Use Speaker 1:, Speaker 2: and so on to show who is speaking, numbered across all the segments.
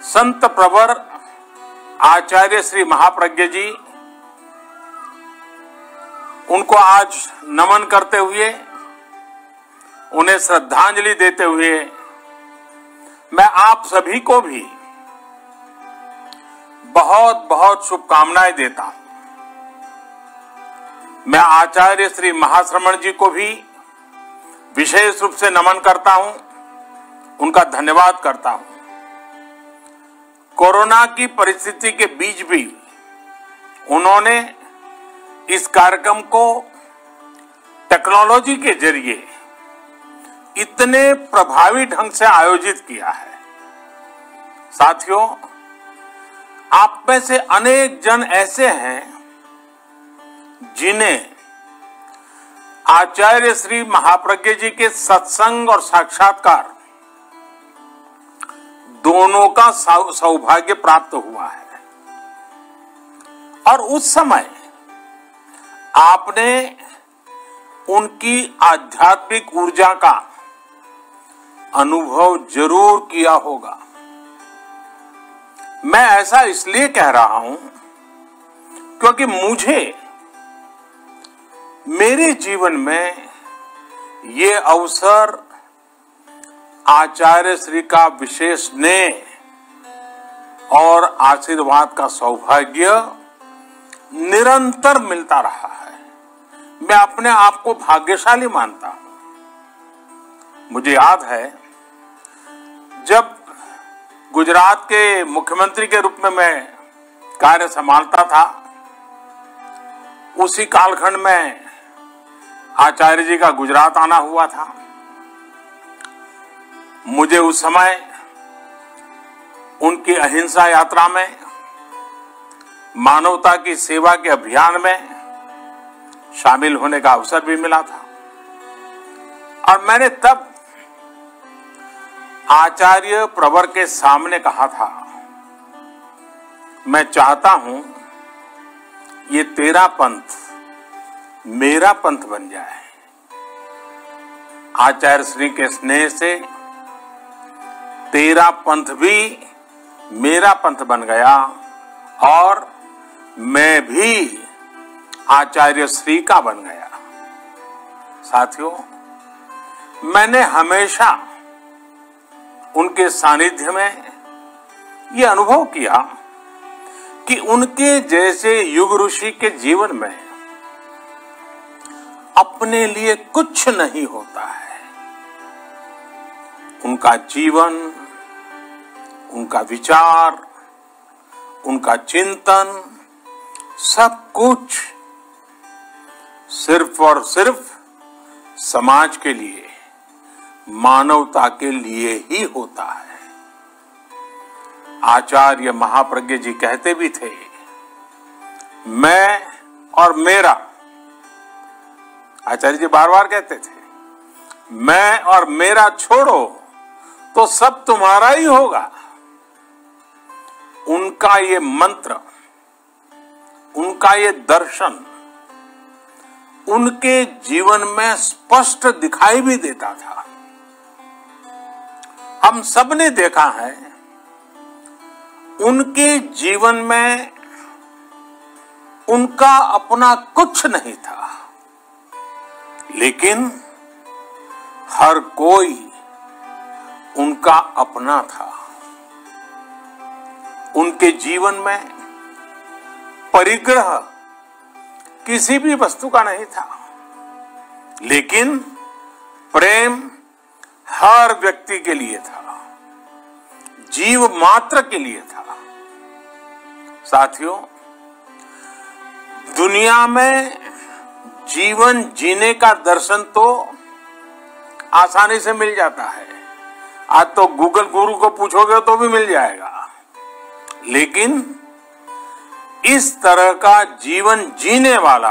Speaker 1: संत प्रवर आचार्य श्री महाप्रज्ञ जी, उनको आज नमन करते हुए, उन्हें श्रद्धांजलि देते हुए मैं आप सभी को भी बहुत बहुत शुभकामनाएं देता हूं। मैं आचार्य श्री महाश्रमण जी को भी विशेष रूप से नमन करता हूं, उनका धन्यवाद करता हूं। कोरोना की परिस्थिति के बीच भी उन्होंने इस कार्यक्रम को टेक्नोलॉजी के जरिए इतने प्रभावी ढंग से आयोजित किया है। साथियों, आप में से अनेक जन ऐसे हैं जिन्हें आचार्य श्री महाप्रज्ञ जी के सत्संग और साक्षात्कार दोनों का सौभाग्य प्राप्त हुआ है, और उस समय आपने उनकी आध्यात्मिक ऊर्जा का अनुभव जरूर किया होगा। मैं ऐसा इसलिए कह रहा हूं क्योंकि मुझे मेरे जीवन में ये अवसर आचार्य श्री का विशेष स्नेह और आशीर्वाद का सौभाग्य निरंतर मिलता रहा है। मैं अपने आप को भाग्यशाली मानता हूं। मुझे याद है, जब गुजरात के मुख्यमंत्री के रूप में मैं कार्य संभालता था, उसी कालखंड में आचार्य जी का गुजरात आना हुआ था। मुझे उस समय उनकी अहिंसा यात्रा में, मानवता की सेवा के अभियान में शामिल होने का अवसर भी मिला था, और मैंने तब आचार्य प्रवर के सामने कहा था, मैं चाहता हूं ये तेरा पंथ मेरा पंथ बन जाए। आचार्य श्री के स्नेह से तेरा पंथ भी मेरा पंथ बन गया, और मैं भी आचार्य श्री का बन गया। साथियों, मैंने हमेशा उनके सानिध्य में ये अनुभव किया कि उनके जैसे युग ऋषि के जीवन में अपने लिए कुछ नहीं होता है। उनका जीवन, उनका विचार, उनका चिंतन, सब कुछ सिर्फ और सिर्फ समाज के लिए, मानवता के लिए ही होता है। आचार्य महाप्रज्ञ जी कहते भी थे, मैं और मेरा। आचार्य जी बार बार कहते थे, मैं और मेरा छोड़ो तो सब तुम्हारा ही होगा। उनका ये मंत्र, उनका ये दर्शन उनके जीवन में स्पष्ट दिखाई भी देता था। हम सब ने देखा है, उनके जीवन में उनका अपना कुछ नहीं था, लेकिन हर कोई उनका अपना था। उनके जीवन में परिग्रह किसी भी वस्तु का नहीं था, लेकिन प्रेम हर व्यक्ति के लिए था, जीव मात्र के लिए था। साथियों, दुनिया में जीवन जीने का दर्शन तो आसानी से मिल जाता है। आज तो गूगल गुरु को पूछोगे तो भी मिल जाएगा, लेकिन इस तरह का जीवन जीने वाला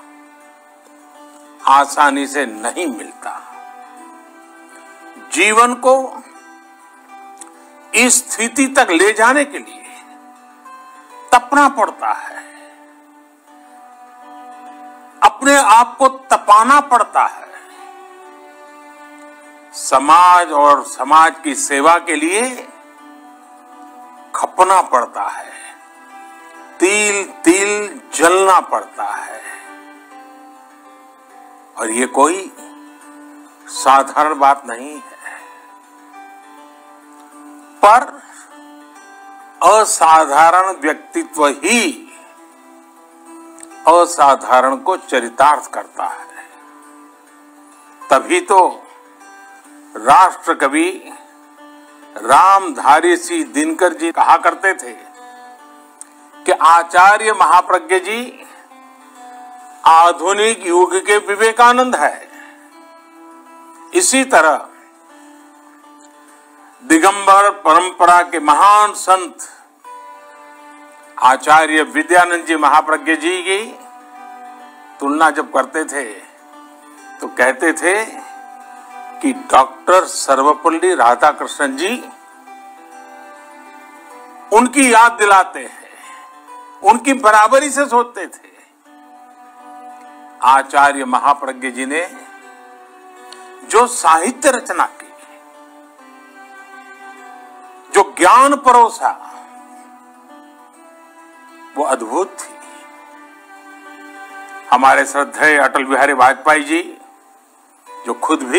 Speaker 1: आसानी से नहीं मिलता। जीवन को इस स्थिति तक ले जाने के लिए तपना पड़ता है, अपने आप को तपाना पड़ता है। समाज और समाज की सेवा के लिए तपना पड़ता है, तिल तिल जलना पड़ता है। और ये कोई साधारण बात नहीं है। पर असाधारण व्यक्तित्व ही असाधारण को चरितार्थ करता है। तभी तो राष्ट्र कवि रामधारी सिंह दिनकर जी कहा करते थे कि आचार्य महाप्रज्ञ जी आधुनिक युग के विवेकानंद है। इसी तरह दिगंबर परंपरा के महान संत आचार्य विद्यानंद जी महाप्रज्ञ जी की तुलना जब करते थे तो कहते थे कि डॉक्टर सर्वपल्ली राधाकृष्णन जी उनकी याद दिलाते हैं, उनकी बराबरी से सोचते थे। आचार्य महाप्रज्ञ जी ने जो साहित्य रचना की, जो ज्ञान परोसा, वो अद्भुत थी। हमारे श्रद्धेय अटल बिहारी वाजपेयी जी, जो खुद भी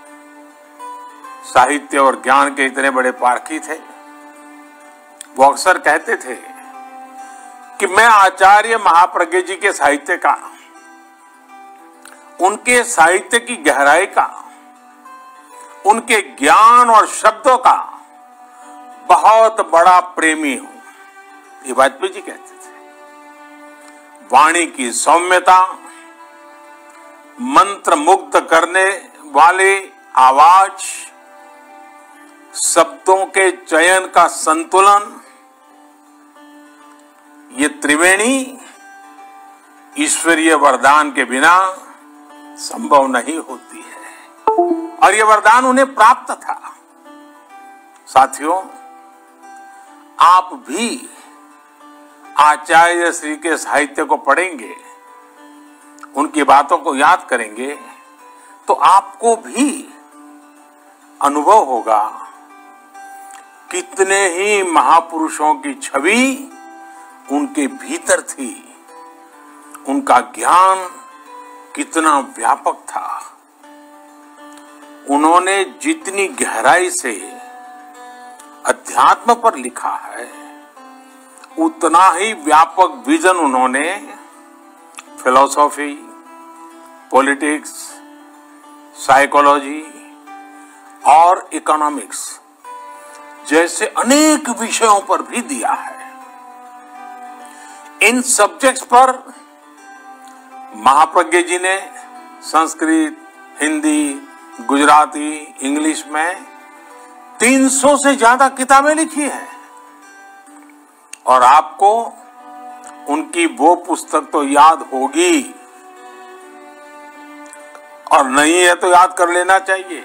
Speaker 1: साहित्य और ज्ञान के इतने बड़े पारखी थे, वो अक्सर कहते थे कि मैं आचार्य महाप्रज्ञ जी के साहित्य का, उनके साहित्य की गहराई का, उनके ज्ञान और शब्दों का बहुत बड़ा प्रेमी हूं। ये वाजपेयी जी कहते थे। वाणी की सौम्यता, मंत्र मुग्ध करने वाले आवाज, शब्दों के चयन का संतुलन, ये त्रिवेणी ईश्वरीय वरदान के बिना संभव नहीं होती है। और ये वरदान उन्हें प्राप्त था। साथियों, आप भी आचार्य श्री के साहित्य को पढ़ेंगे, उनकी बातों को याद करेंगे, तो आपको भी अनुभव होगा कितने ही महापुरुषों की छवि उनके भीतर थी, उनका ज्ञान कितना व्यापक था। उन्होंने जितनी गहराई से अध्यात्म पर लिखा है, उतना ही व्यापक विजन उन्होंने फिलॉसफी, पॉलिटिक्स, साइकोलॉजी और इकोनॉमिक्स जैसे अनेक विषयों पर भी दिया है। इन सब्जेक्ट्स पर महाप्रज्ञ जी ने संस्कृत, हिंदी, गुजराती, इंग्लिश में 300 से ज्यादा किताबें लिखी हैं। और आपको उनकी वो पुस्तक तो याद होगी, और नहीं है तो याद कर लेना चाहिए।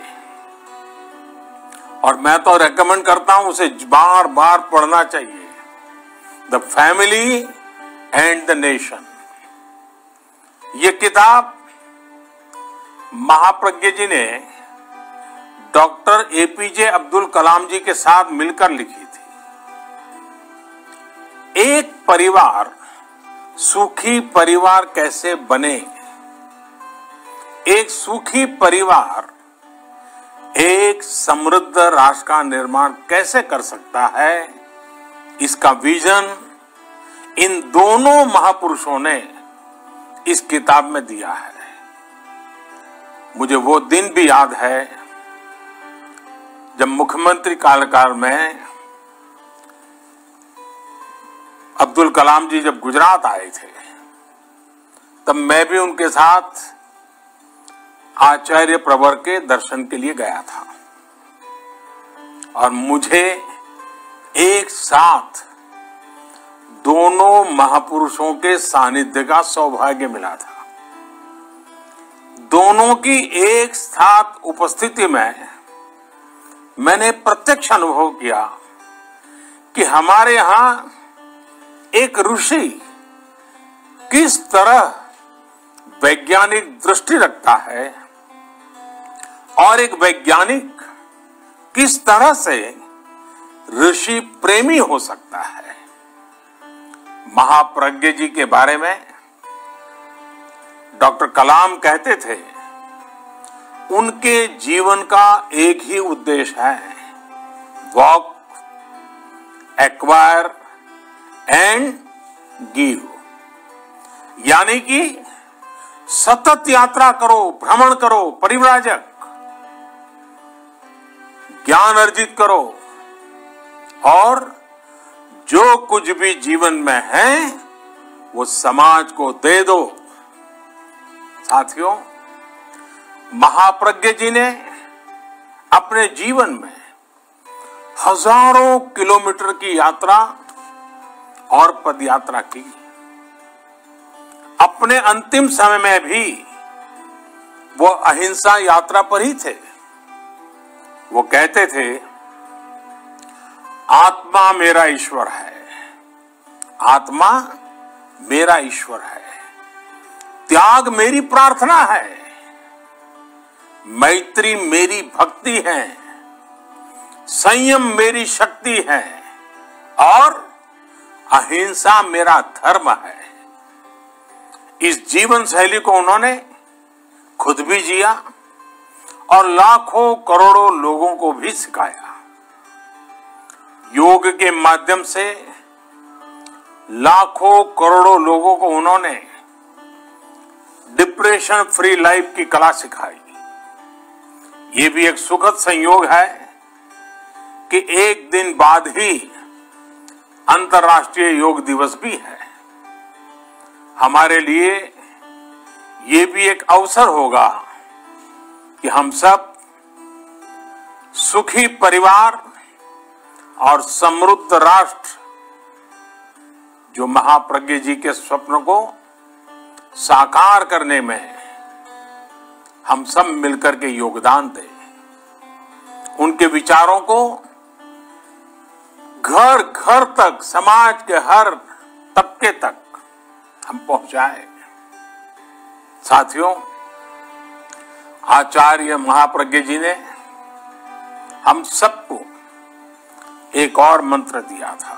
Speaker 1: और मैं तो रेकमेंड करता हूं उसे बार बार पढ़ना चाहिए। The family and the nation. ये किताब महाप्रज्ञ जी ने डॉक्टर एपीजे अब्दुल कलाम जी के साथ मिलकर लिखी थी। एक परिवार सुखी परिवार कैसे बने, एक सुखी परिवार एक समृद्ध राष्ट्र का निर्माण कैसे कर सकता है, इसका विजन इन दोनों महापुरुषों ने इस किताब में दिया है। मुझे वो दिन भी याद है जब मुख्यमंत्री कार्यकाल में अब्दुल कलाम जी जब गुजरात आए थे, तब मैं भी उनके साथ आचार्य प्रवर के दर्शन के लिए गया था। और मुझे एक साथ दोनों महापुरुषों के सानिध्य का सौभाग्य मिला था। दोनों की एक साथ उपस्थिति में मैंने प्रत्यक्ष अनुभव किया कि हमारे यहां एक ऋषि किस तरह वैज्ञानिक दृष्टि रखता है और एक वैज्ञानिक किस तरह से ऋषि प्रेमी हो सकता है। महाप्रज्ञ जी के बारे में डॉक्टर कलाम कहते थे, उनके जीवन का एक ही उद्देश्य है, वॉक, एक्वायर एंड गिव, यानी कि सतत यात्रा करो, भ्रमण करो, परिव्राजक, ज्ञान अर्जित करो और जो कुछ भी जीवन में है वो समाज को दे दो। साथियों, महाप्रज्ञ जी ने अपने जीवन में हजारों किलोमीटर की यात्रा और पदयात्रा की। अपने अंतिम समय में भी वो अहिंसा यात्रा पर ही थे। वो कहते थे, आत्मा मेरा ईश्वर है, आत्मा मेरा ईश्वर है, त्याग मेरी प्रार्थना है, मैत्री मेरी भक्ति है, संयम मेरी शक्ति है और अहिंसा मेरा धर्म है। इस जीवन शैली को उन्होंने खुद भी जिया और लाखों करोड़ों लोगों को भी सिखाया। योग के माध्यम से लाखों करोड़ों लोगों को उन्होंने डिप्रेशन फ्री लाइफ की कला सिखाई। ये भी एक सुखद संयोग है कि एक दिन बाद ही अंतर्राष्ट्रीय योग दिवस भी है। हमारे लिए ये भी एक अवसर होगा कि हम सब सुखी परिवार और समृद्ध राष्ट्र, जो महाप्रज्ञ जी के स्वप्न को साकार करने में हम सब मिलकर के योगदान दें। उनके विचारों को घर घर तक, समाज के हर तबके तक हम पहुंचाएं। साथियों, आचार्य महाप्रज्ञ जी ने हम सबको एक और मंत्र दिया था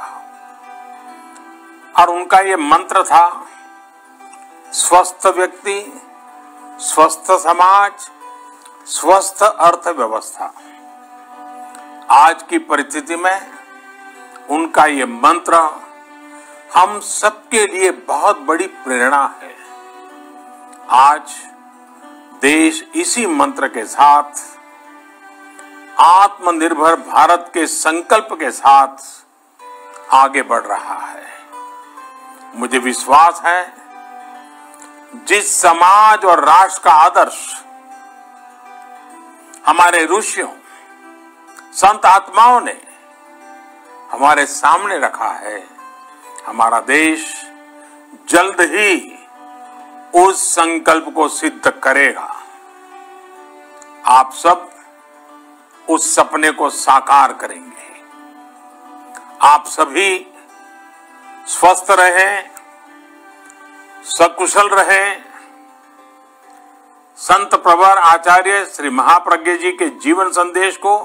Speaker 1: और उनका ये मंत्र था, स्वस्थ व्यक्ति, स्वस्थ समाज, स्वस्थ अर्थव्यवस्था। आज की परिस्थिति में उनका ये मंत्र हम सबके लिए बहुत बड़ी प्रेरणा है। आज देश इसी मंत्र के साथ, आत्मनिर्भर भारत के संकल्प के साथ आगे बढ़ रहा है। मुझे विश्वास है, जिस समाज और राष्ट्र का आदर्श हमारे ऋषियों, संत आत्माओं ने हमारे सामने रखा है, हमारा देश जल्द ही उस संकल्प को सिद्ध करेगा। आप सब उस सपने को साकार करेंगे। आप सभी स्वस्थ रहें, सकुशल रहें। संत प्रवर आचार्य श्री महाप्रज्ञ जी के जीवन संदेश को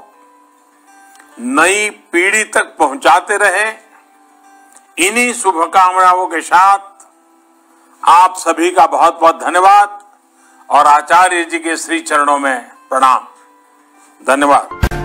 Speaker 1: नई पीढ़ी तक पहुंचाते रहें। इन्हीं शुभकामनाओं के साथ आप सभी का बहुत बहुत धन्यवाद और आचार्य जी के श्री चरणों में प्रणाम। धन्यवाद।